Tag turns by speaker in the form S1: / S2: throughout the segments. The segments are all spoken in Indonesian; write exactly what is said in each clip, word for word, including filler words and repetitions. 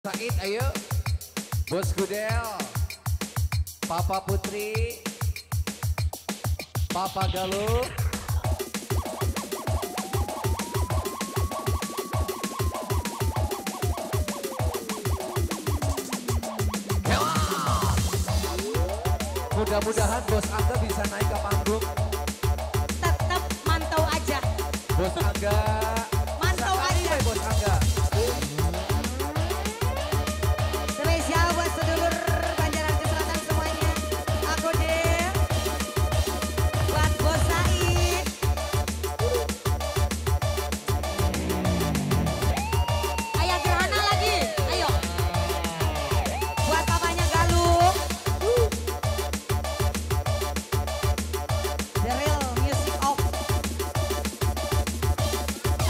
S1: Said, ayo. Bos Gudel. Papa Putri. Papa Galuh. Mudah-mudahan Bos Angga bisa naik ke panggung.
S2: Tetap mantau aja.
S1: Bos Angga.
S2: Mantau
S1: Sekali
S2: aja.
S1: ya, Bos Angga.
S2: Spesial buat sedulur Banjaran ke Selatan semuanya. Aku deh. Buat Bos Said. Ayo Gerhana lagi. Ayo. Buat papanya Galuh. The real music of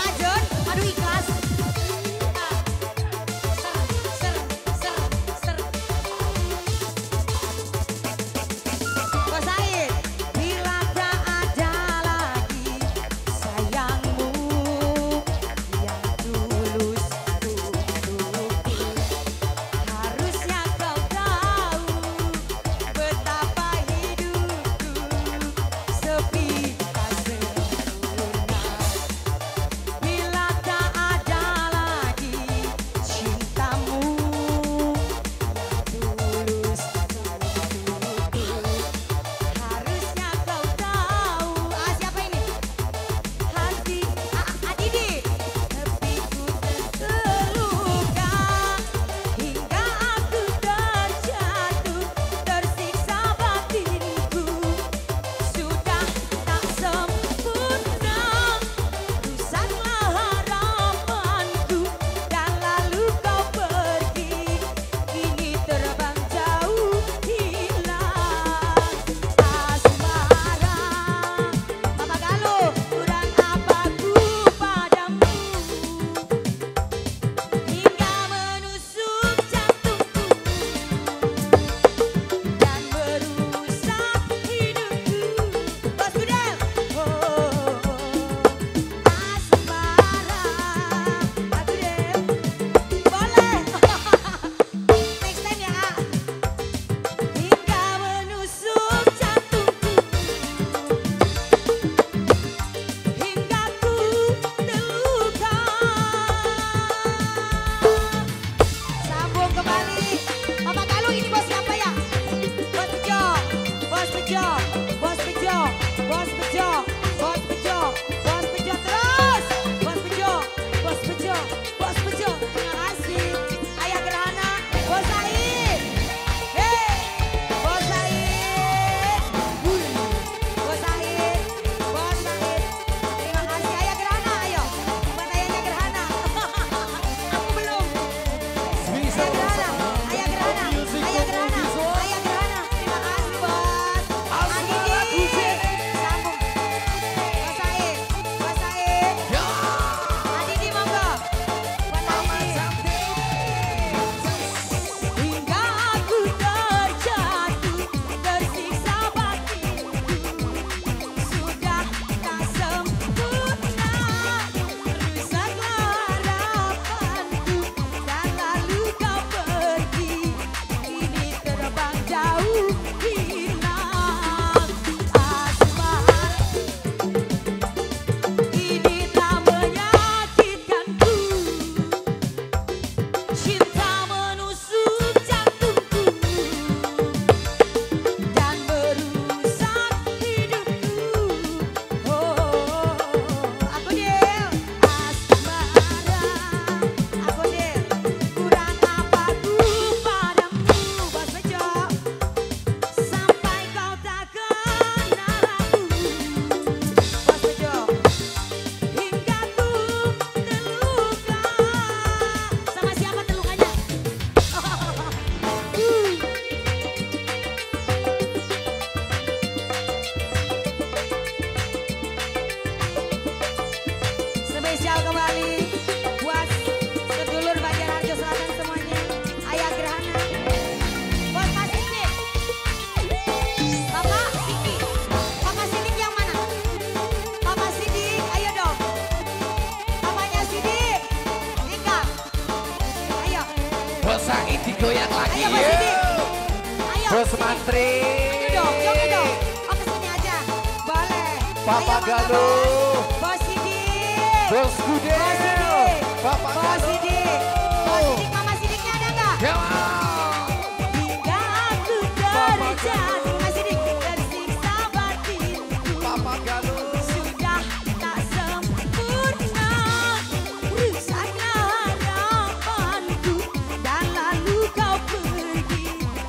S1: digoyang lagi.
S2: Ayo Bos Sidik. Ayo.
S1: Bos
S2: sini.
S1: Mantri.
S2: Ayo dong, joget dong. Oh kesini aja. Boleh.
S1: Papa
S2: Ayo,
S1: Galuh.
S2: Bos Sidik.
S1: Bos Gudel.
S2: Bos Sidik.
S1: Papa
S2: Bos
S1: Galuh.
S2: Sidik. Bos Sidik, Mama Sidiknya ada nggak?
S1: Ya.
S2: Hingga aku terjatuh. Mas Sidik, tersiksa batinku.
S1: Papa Galuh.
S2: Sudah tak sempurna, rusaklah harapanku, dan lalu kau pergi.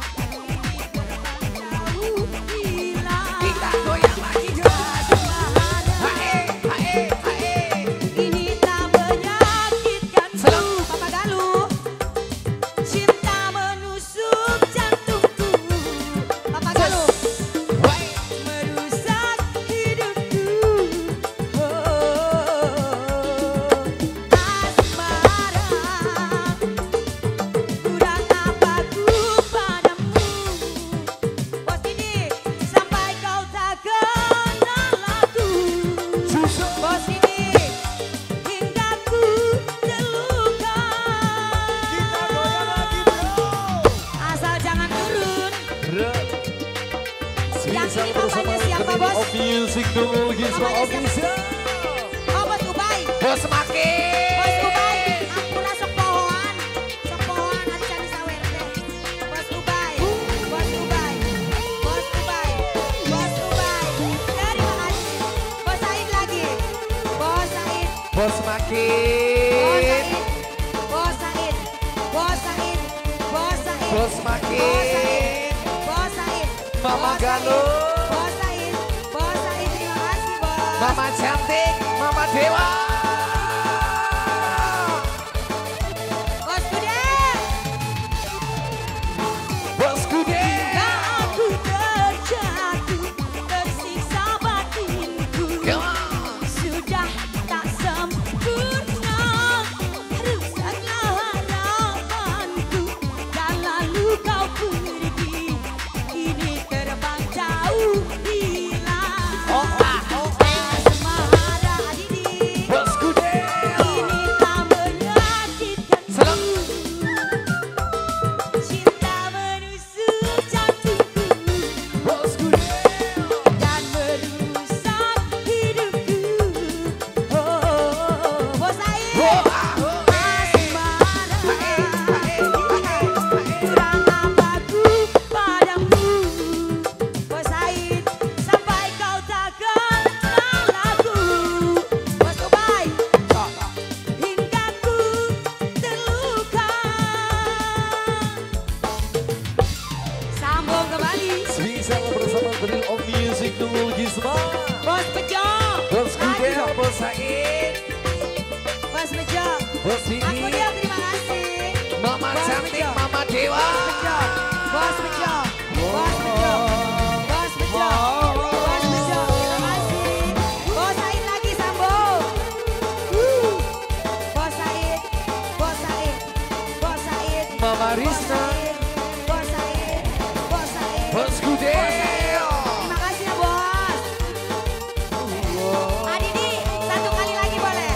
S2: Jauh hilang.
S1: Kita goyang lagi Jos. Hae, hae, hae.
S2: Ini tak menyakitkanku.
S1: Selang.
S2: Papa Galuh. Cinta menusuk jantungku. Papa Galuh.
S1: Woi.
S2: Merusak hidupku. Oh, asmara. Kurang apa ku padamu. Bos Sidik, sampai kau tak kenal aku.
S1: Susah.
S2: Bos Sidik, hingga ku terluka.
S1: Kita goyang lagi bro.
S2: Asal jangan turun.
S1: Bro.
S2: Yang ini bapaknya siapa, Bos?
S1: Of Music Nurul Gisma
S2: Bapaknya siapa?
S1: Official.
S2: Oh, Bos Ubay.
S1: Bos Makin.
S2: Bos Ubay, ampura sok pohoan. Sok pohoan ada cari sawer teh. Bos Ubay. Bos Ubay. Bos Ubay. Bos Ubay. Terima kasih. Bos Said lagi. Bos Said.
S1: Bos
S2: Bos
S1: Makin.
S2: Said. Bos Said. Bos Said. Bos Said.
S1: Bos
S2: Bos
S1: Makin.
S2: Said. Bos Said.
S1: Mama
S2: Bos Said.
S1: Galuh.
S2: Bos Said. Bos Said, terima kasih, Bos.
S1: Mama cantik, Mama Dewa.
S2: Bos Gudel.
S1: Bos Gudel.
S2: Hingga aku terjatuh, tersiksa batinku. Sudah tak sempurna, rusaklah harapanku, dan lalu kau pergi. Kini terbang jauh hilang.
S1: Oh, ah, oh, ah.
S2: Asmara Didi.
S1: Bos Gudel.
S2: Ini tak menyakitkanku.
S1: Selang.
S2: Cinta menusuk jantungku
S1: Bos Gudel.
S2: dan merusak hidupku. Oh, Bos Said.
S1: Oh, ah, oh,
S2: Asmara. Kurang apa ku padamu. Bos Said, sampai kau tak kenal aku. Bos Ubay, hingga ku terluka. Sambung kembali.
S1: Spesial bersama Drill of Music Nurul Gisma.
S2: Bos Bejo.
S1: Bos
S2: Lagi
S1: Gudel,
S2: dong.
S1: Bos Said.
S2: Bos Bejo.
S1: Bos
S2: Aku
S1: Didi.
S2: dia terima kasih.
S1: Mama
S2: Bos
S1: cantik,
S2: Bejo.
S1: Mama Dewa.
S2: Bos Bejo. Bos Bejo. Bos Bejo. Bos Bejo. Bos Bejo. Terima kasih. Bos Said lagi sambung. Uh. Bos Said. Bos Said. Bos Said.
S1: Mama
S2: Bos
S1: Rizna.
S2: Said. Bos Said. Bos Said.
S1: Bos Gudel.
S2: Terima kasih ya, Bos. Pak Didi, satu kali lagi boleh?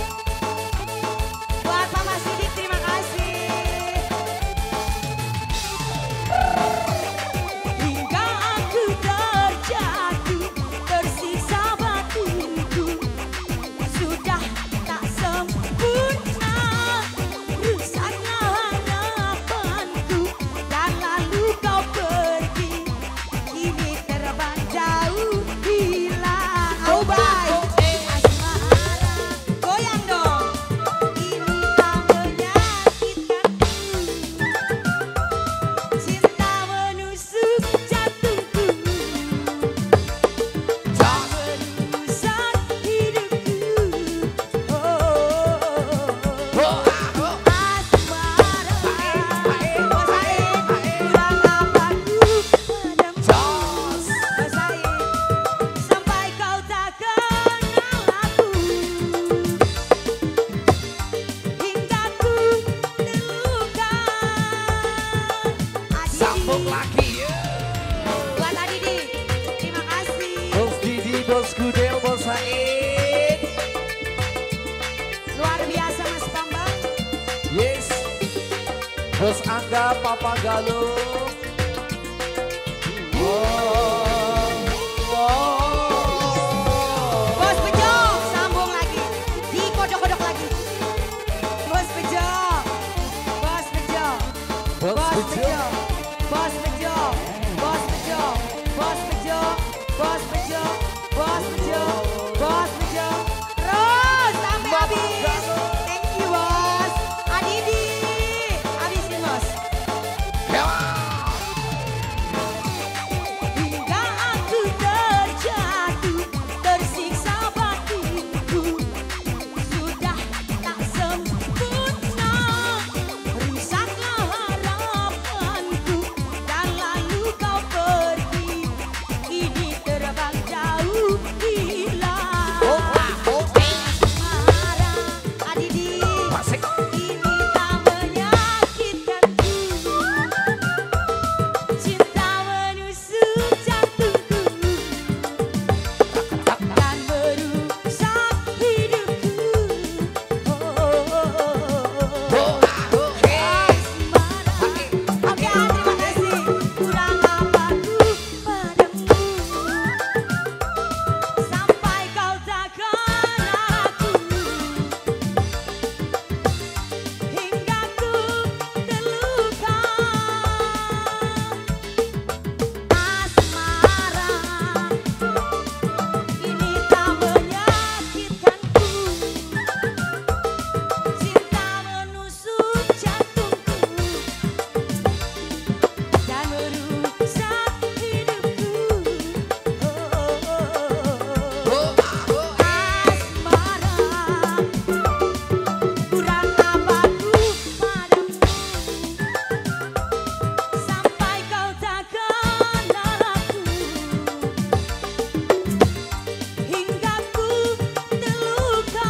S2: Buat Mama Sidik, terima kasih. Hingga aku terjatuh, tersiksa batinku. Sudah tak sempurna, rusaklah harapanku, dan lalu kau pergi. Kini terbang jauh hilang. Ubay. Asmara, goyang dong. Ini tak menyakitkanku. Cinta menusuk jantungku. Merusak hidupku. Oh,
S1: Oh, ah, oh.
S2: asmara. Bos Said, kurang apa ku padamu.
S1: Jos.
S2: Bos Said, sampai kau tak kenal aku. Hingga ku terluka. Adidi.
S1: Sambung lagi ya.
S2: Buat Adidi, terima kasih.
S1: Bos Didi, Bos Gudel, Bos Said.
S2: Luar biasa Mas Bambang.
S1: Yes.
S3: Bos Angga, Papa Galuh.
S2: Bos Bejo, sambung lagi. Dikodok-kodok lagi. Bos Bejo. Bos Bejo.
S3: Bos
S2: Bos
S3: Bejo.
S2: Bejo. Bos Bejo. Bos Bejo. Bos Bejo. Bos Bejo. Bos Bejo. Bos Bejo. Terus sampai habis. Thank you, Bos. Adidi. Habisin, Bos. Hingga aku terjatuh, tersiksa batinku, sudah tak sempurna, rusaklah harapanku, dan lalu kau pergi, kini terbang jauh hilang. Asmara, Adidi, ini tak menyakitkanku, cinta menusuk jantungku dan merusak hidupku. Asmara, oke, terima kasih. Kurang apaku padamu sampai kau takkan aku, hingga ku terluka. Asmara, ini tak menyakitkanku, cinta menusuk jantungku dan merusak hidupku. Asmara, kurang apaku padamu sampai kau takkan aku, hingga ku terluka.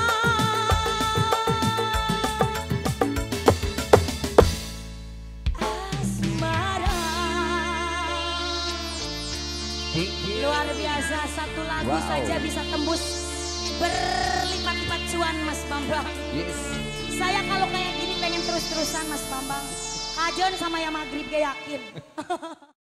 S2: Asmara. Luar biasa, satu lagu
S3: Wow.
S2: saja bisa tembus berlipat-lipat cuan, Mas Bambang.
S3: Yes.
S2: Saya kalau kayak gini pengen terus-terusan, Mas Bambang. Kajon sama yang maghrib gak yakin.